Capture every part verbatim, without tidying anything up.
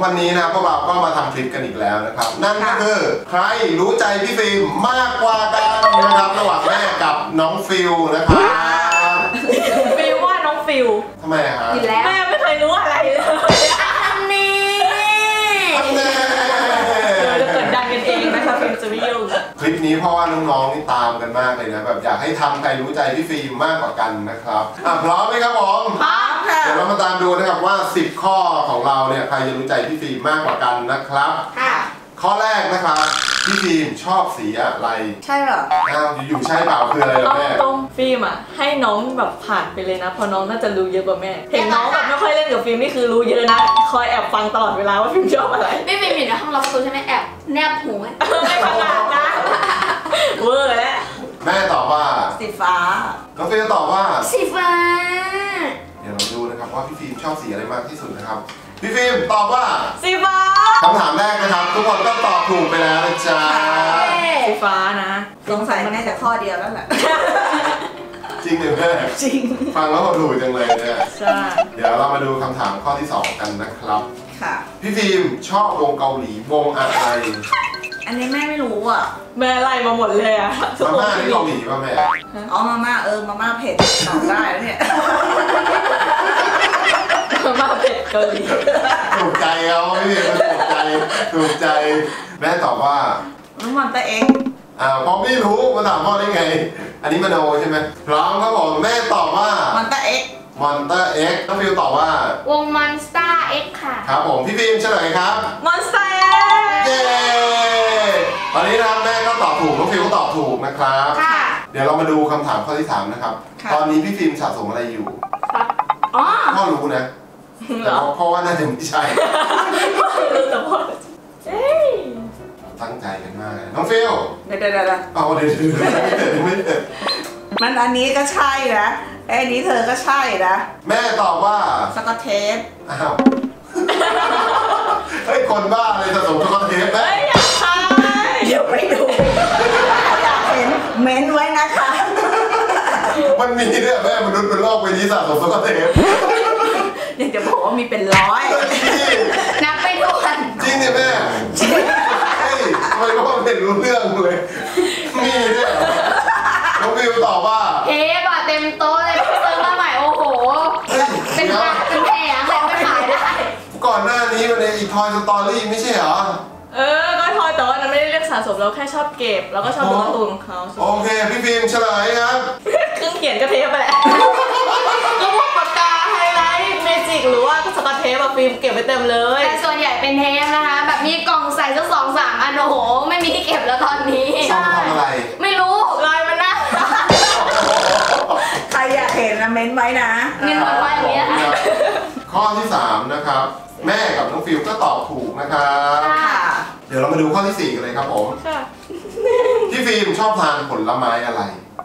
วันนี้นะพวกเราก็มาทำคลิปกันอีกแล้วนะครับนั่นก็คือใครรู้ใจพี่ฟิล์มมากกว่ากันนะครับระหว่างแม่กับน้องฟิลนะครับฟิลว่าน้องฟิลทำไมฮะแม่ไม่เคยรู้อะไรเลยอันนี้เราจะเกิดดังกันเองนะคะฟิล์มจะไม่ยุ่งคลิปนี้เพราะว่าน้องๆนี่ตามกันมากเลยนะแบบอยากให้ทำใครรู้ใจพี่ฟิล์มมากกว่ากันนะครับอ่ะพร้อมไหมครับผมพร้อมค่ะเดี๋ยวเรามาตามดูนะครับว่าสิบข้อของเราเนี่ยใครจะรู้ใจพี่ฟิล์มมากกว่ากันนะครับค่ะข้อแรกนะครับพี่ฟิล์มชอบสีอะไรใช่เหรออ้าวอยู่ๆใช่เปล่าคืออะไรล่ะแม่ตรงฟิล์มอ่ะให้น้องแบบผ่านไปเลยนะเพราะน้องน่าจะรู้เยอะกว่าแม่เห็นน้องแบบไม่ค่อยเล่นกับฟิล์มนี่คือรู้เยอะนะคอยแอบฟังตลอดเวลาว่าฟิล์มชอบอะไรไม่ฟิล์มอยู่ในห้องรับประตูใช่ไหมแอบแนบหูไว้ไม่ขนาดนะเวอร์แล้วแม่ตอบว่าสีฟ้าน้องฟิล์มตอบว่าสีฟ้าเดี๋ยวเราดูนะครับว่าพี่ฟิล์มชอบสีอะไรมากที่สุดนะครับพี่ฟิล์มตอบว่าสีฟ้าคำถามแรกนะครับทุกคนก็ตอบถูกไปแล้วนะจ๊ะสีฟ้านะสงสัยมันน่าจะข้อเดียวแล้วแหละจริงหรือแม่จริงฟังแล้วถูกจังเลยเนี่ยใช่เดี๋ยวเรามาดูคำถามข้อที่สองกันนะครับค่ะพี่ฟิล์มชอบวงเกาหลีวงอะไรอันนี้แม่ไม่รู้อ่ะแม่ไล่มาหมดเลยอ่ะมาม่าที่เกาหลีป่ะแม่อ๋อมาม่าเออมาม่าเผ็ดตอบได้แล้วเนี่ยมาม่าเผ็ดเกาหลีถูกใจเขาพี่ฟิล์มถูกใจถูกใจแม่ตอบว่าน้ำมันตะเอ็กอ่าพอไม่รู้มาถามพ่อได้ไงอันนี้มโนใช่ไหมพร้อมครับผมแม่ตอบว่ามันตะเอ็กมอนเตอร์เอ็กน้องฟิลตอบว่าวงมอนสเตอร์เอ็กค่ะครับผมพี่ฟิล์มเฉลยครับมอนสเตอร์เย้ตอนนี้นะครับแม่ก็ตอบถูกน้องฟิลก็ตอบถูกนะครับค่ะเดี๋ยวเรามาดูคำถามข้อที่สามนะครับตอนนี้พี่ฟิล์มสะสมอะไรอยู่ครับอ๋อพ่อรู้นะแต่เพราะว่าน่าจะไม่ใช่รู้แต่พ่อเอ้ยตั้งใจกันมากน้องฟิลเดี๋ยวเดี๋ยวเดี๋ยวเอาเดี๋ยวเดี๋ยวไม่เดี๋ยวมันอันนี้ก็ใช่นะไอ้นี้เธอก็ใช่นะแม่ตอบว่าสกอตเทปอ้าวเฮ้ยคนบ้าเลยสะสมสกอตเทปนะเฮ้ยอยากทายเดี๋ยวไปดูอยากเห็นเม้นไว้นะคะมันมีเนี่ยแม่มนุษย์เป็นโลกใบนี้สะสมสกอตเทปอยากจะบอกว่ามีเป็นร้อยนับไปทุกวันจริงเนี่ยแม่เฮ้ยทำไมพ่อเห็นรู้เรื่องเลยมีเนี่ยน้องฟิวตอบว่าเฮ้บะเต็มโต๊ะเลยเติมมาใหม่โอ้โหเป็นแผงเป็นแผงใครไม่ขายได้ก่อนหน้านี้มันในอีทอยสตอรี่ไม่ใช่เหรอเออก็ทอยแต่ว่าเราไม่ได้เรียกสะสมเราแค่ชอบเก็บแล้วก็ชอบดูการ์ตูนของเขาโอเคพี่ฟิล์มเฉลยครับเครื่องเขียนก็เทปไปแหละก็พวกปากกาไฮไลท์เมจิกหรือว่าสกอตเทปแบบฟิล์มเก็บไว้เต็มเลยแต่ส่วนใหญ่เป็นเทปนะคะแบบมีกล่องใส่สักสองสามอันโอ้โหไม่มีที่เก็บแล้วตอนนี้ชอบทำอะไรไม่รู้ลายมันนะใครอยากเห็นนะเม้นไว้นะเม้นไว้อย่างนี้ค่ะข้อที่สามนะครับแม่กับน้องฟิลก็ตอบถูกนะครับเดี๋ยวเรามาดูข้อที่สี่กันเลยครับผมพี่ฟิล์มชอบทานผลไม้อะไร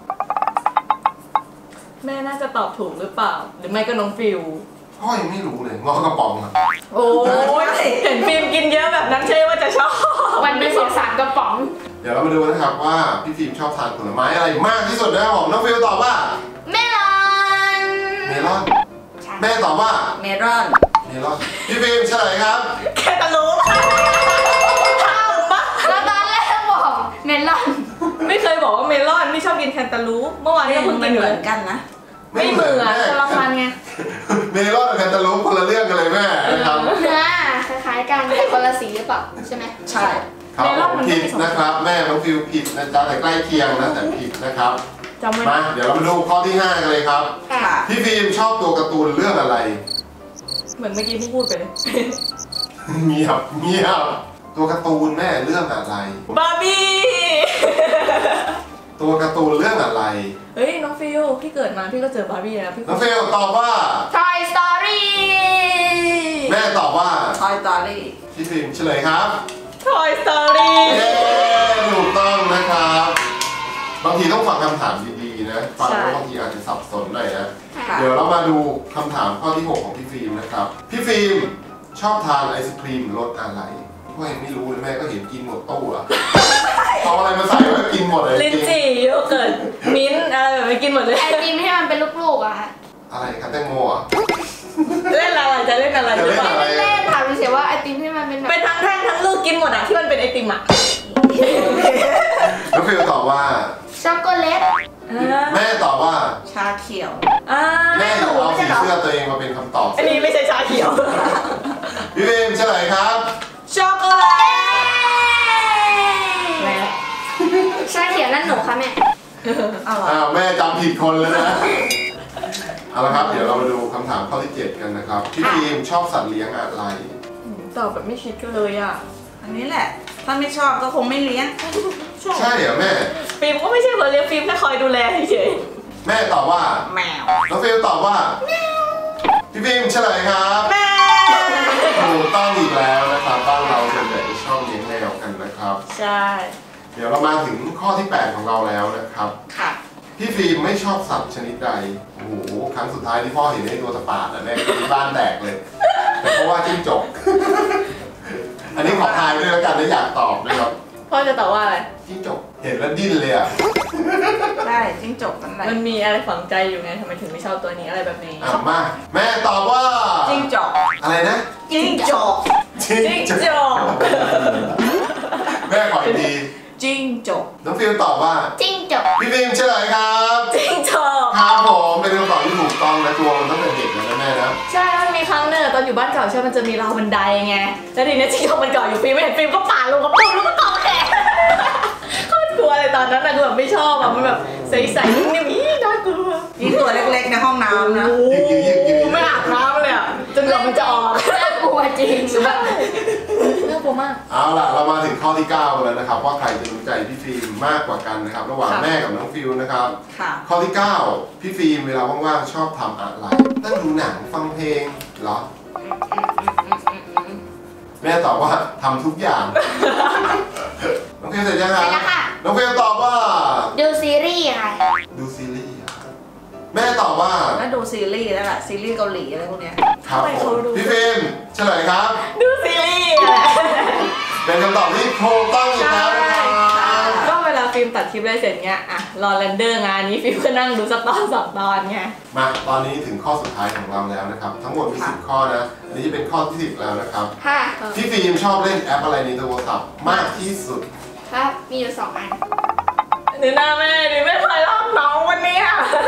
แม่น่าจะตอบถูกหรือเปล่าหรือไม่ก็น้องฟิลพ่อยังไม่รู้เลยงอกระป๋องครับโอ้ยเห็นฟิล์มกินเยอะแบบนั้นใช่ว่าจะชอบวันเป็นสองสามกระป๋องเดี๋ยวเรามาดูนะครับว่าพี่ฟิล์มชอบทานผลไม้อะไรมากที่สุดนะครับผมน้องฟิลตอบว่าเมลอนเมลอนแม่ตอบว่าเมลอนเมลอนพี่ฟิล์มเฉลยครับแค่ตะลุข้าวปะแล้วตอนแรกบอกเมลอนไม่เคยบอกว่าเมลอนไม่ชอบกินแคนตาลูปเมื่อวานก็เพิ่งกินเหมือนกันนะไม่เหมือนคนละพันไงเมลอนกับแคนตาลูปคนละเรื่องกันเลยแม่นะครับเนื้อคล้ายๆกันแต่คนละสีหรือเปล่าใช่ไหมใช่ครับผิดนะครับแม่น้องฟิวผิดนะจ๊ะแต่ใกล้เคียงนะแต่ผิดนะครับมาเดี๋ยวเรามาดูข้อที่ห้ากันเลยครับพี่ฟิล์มชอบตัวการ์ตูนเรื่องอะไรเหมือนเมื่อกี้ที่พูดไปเลยเงียบเงียบตัวการ์ตูนแม่เรื่องอะไรบาร์บี้ตัวการ์ตูนเรื่องอะไรเฮ้ยน้องฟิลพี่เกิดมาพี่ก็เจอบาร์บี้นะพี่น้องฟิลตอบว่า Toy Story แม่ตอบว่า Toy Story พี่ฟิล์มเฉลยครับ Toy Story เย้ถูกต้องนะครับบางทีต้องฟังคำถามดีๆนะฟังแล้วบางทีอาจจะสับสนหน่อยนะเดี๋ยวเรามาดูคำถามข้อที่หกของพี่ฟิล์มนะครับพี่ฟิล์มชอบทานไอศครีมรสอะไรพ่อยังไม่รู้เลยแม่ก็เห็นกินหมดตู้อะเอาอะไรมาใส่ไว้กินหมดเลยลิ้นจี่โยเกิร์ตมิ้นอะไรแบบนี้กินหมดเลยไอติมให้มันเป็นลูกๆอะค่ะอะไรครับแตงโมอ่ะเล่นอะไรจะเล่นอะไรจะเล่นอะไรเล่นถามเฉยๆว่าไอติมที่มันเป็นแบบเป็นทั้งแท่งทั้งลูกกินหมดอ่ะที่มันเป็นไอติมอ่ะน้องฟิลตอบว่าช็อกโกแลตแม่ตอบว่าชาเขียวอ่าแม่เอาสีเสื้อตัวเองมาเป็นคำตอบอันนี้ไม่ใช่ชาเขียวพี่ฟิล์มเฉลยครับช็อกโกแลตแม่ชาเขียวนั่นหนูค่ะแม่อร่อยอ้าวแม่จำผิดคนแล้วนะ เอาละครับเดี๋ยวเรามาดูคำถามข้อที่เจ็ดกันนะครับพี่ฟิล์มชอบสัตว์เลี้ยงอะไรตอบแบบไม่คิดกันเลยอ่ะอันนี้แหละ ถ้าไม่ชอบก็คงไม่เลี้ยงใช่เหรอแม่ฟิล์มก็ไม่ใช่คนเลี้ยงฟิล์มแค่คอยดูแลเฉยแม่ตอบว่าแมวน้องฟิลตอบว่าพี่ฟิล์มเฉลยครับแม่ถูกต้องอีกแล้วนะครับบ้านเราส่วนใหญ่จะชอบเลี้ยงแมวกันนะครับใช่เดี๋ยวเรามาถึงข้อที่แปดของเราแล้วนะครับค่ะพี่ฟิล์มไม่ชอบสัตว์ชนิดใดโอ้โหครั้งสุดท้ายที่พ่อเห็นไอ้ตัวสปาดอะแม่ที่บ้านแตกเลยแต่เพราะว่าจิ้งจก อันนี้ขอทายด้วยแล้วกันแล้วอยากตอบด้วยครับพ่อจะตอบว่าอะไรจิ้งจกเห็นแล้วดิ้นเลยอ่ะใช่จิ้งจกนั่นแหละมันมีอะไรฝังใจอยู่ไงทำไมถึงไม่ชอบตัวนี้อะไรแบบนี้อ่ะมาแม่ตอบว่าจิ้งจกอะไรนะจิ้งจกจิ้จิ้งงจกจอกแม่ขออีกทีจิ้งจกน้องฟิลตอบว่าจิ้งจกพี่ฟิล์มเฉลยครับจิ้งจอกครับผมเป็นคำตอบที่ถูกต้องนะตัวมันตั้งแต่เด็กแล้วนะแม่นะใช่มันมีครั้งหนึ่งอะตอนอยู่บ้านเก่าใช่ไหมมันจะมีราวบันไดไงแล้วทีนี้จิ้งจอกมันเกาะอยู่ฟิล์มไม่เห็นฟิล์มก็ป่าดลงกับปุ๊บแล้วก็เกาะแขนโคตรกลัวเลยตอนนั้นนะคือแบบไม่ชอบอะมันแบบใสๆนิ่มๆอีน่ากลัวนี่ตัวเล็กๆในห้องน้ำนะโอ้โหไม่อาบน้ำเลยอะจนเหงื่อมันจะออกน่ากลัวจริงน่ากลัวมากเอาล่ะเรามาถึงข้อที่เก้ากันแล้วนะครับว่าใครจะรู้ใจพี่ฟิล์มมากกว่ากันนะครับระหว่างค่ะแม่กับน้องฟิลนะครับค่ะข้อที่เก้าพี่ฟิล์มเวลาว่างๆชอบทำอะไรนั่งดูหนังฟังเพลงเหรอแม่ตอบว่าทำทุกอย่าง น้องฟิลเสร็จยังคไปรับแล้วค่ะน้องฟิลตอบว่าดูซีรีส์ค่ะดูซีรีส์อะแม่ตอบว่าแล้วดูซีรีส์แล้วล่ะซีรีส์เกาหลีอะไรพวกเนี้ยครับผมพี่ฟิล์มเฉลยครับดูซีรีส์แหละเป็นคำตอบที่ถูกต้องอีกแล้วนะครับก็เวลาฟิล์มตัดคลิปได้เสร็จเงี้ยอะรอเรนเดอร์งานนี้ฟิล์มก็นั่งดูสักตอนสองตอนไงมาตอนนี้ถึงข้อสุดท้ายของเราแล้วนะครับ ทั้งหมดมีสิบข้อนะอันนี้จะเป็นข้อที่สิบแล้วนะครับค่ะพี่ฟิล์มชอบเล่นแอปอะไรในโทรศัพท์มากที่สุดครับ มีอยู่สองอันหรือหน้าแม่หรือไม่เคยรอบน้องวันเนี้ย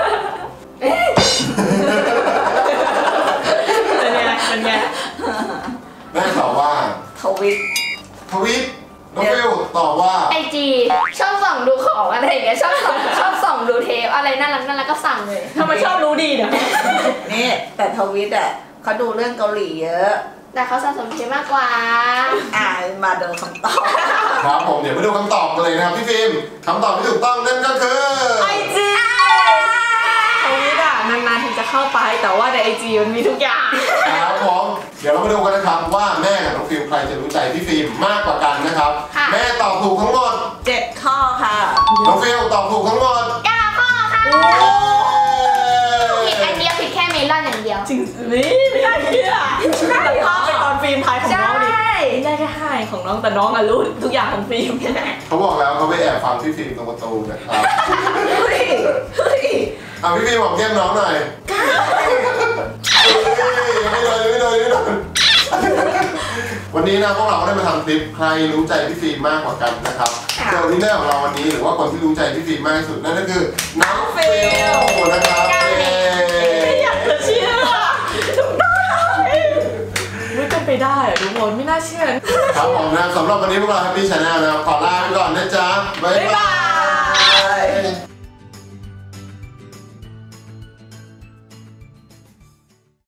เป็นไงเป็นไงแม่ตอบว่าทวิตทวิตน้องฟิลตอบว่าไอจีชอบส่องดูของอะไรอย่างเงี้ยชอบส่องชอบส่องดูเทปอะไรน่ารักน่ารักก็สั่งเลยทำไมชอบรู้ดีเนี่ยนี่แต่ทวิตอ่ะเขาดูเรื่องเกาหลีเยอะแต่เขาสะสมเทปมากกว่าอ่ามาดูคำตอบครับผมเดี๋ยวมาดูคำตอบกันเลยนะครับพี่ฟิล์มคำตอบที่ถูกต้องนั่นก็คือไอจีทวิตอะนานๆถึงจะเข้าไปแต่ว่าในไอจีมันมีทุกอย่างครับผมเดี๋ยวเรามาดูกันนะครับว่าแม่กับน้องฟิล์มใครจะรู้ใจพี่ฟิล์มมากกว่ากันนะครับค่ะแม่ตอบถูกทั้งหมดเจ็ดข้อค่ะน้องฟิล์มตอบถูกทั้งหมดเก้าข้อค่ะเย้ผิดอันเดียวผิดแค่เมลอนอย่างเดียวจริงนี่ไม่ได้เชื่อแต่ภาพไปตอนฟิล์มไทยของน้องดิใช่ไม่ได้แค่ไฮของน้องแต่น้องอะรู้ทุกอย่างของฟิล์มเขาบอกแล้วเขาไปแอบฟังพี่ฟิล์มตรงประตูนะครับเฮ้ย เฮ้ยอ่ะพี่ฟิล์มบอกแก้มน้องหน่อยเฮ้ยยังไม่โดนยังไม่โดนยังไม่โดนวันนี้นะพวกเราก็ได้มาทำคลิปใครรู้ใจพี่ฟิล์มมากกว่ากันนะครับค่ะเจอที่แน่ของเราวันนี้หรือว่าคนที่รู้ใจพี่ฟิล์มมากที่สุดนั่นก็คือน้องฟิลนะครับเย้ไม่อยากจะเชื่อถูกต้องไม่เป็นไปได้อะทุกคนไม่น่าเชื่อครับผมนะสำหรับวันนี้พวกเรา Happy Channel นะครับขอลาไปก่อนนะจ๊ะบ๊ายบ๊ายบาบาย ย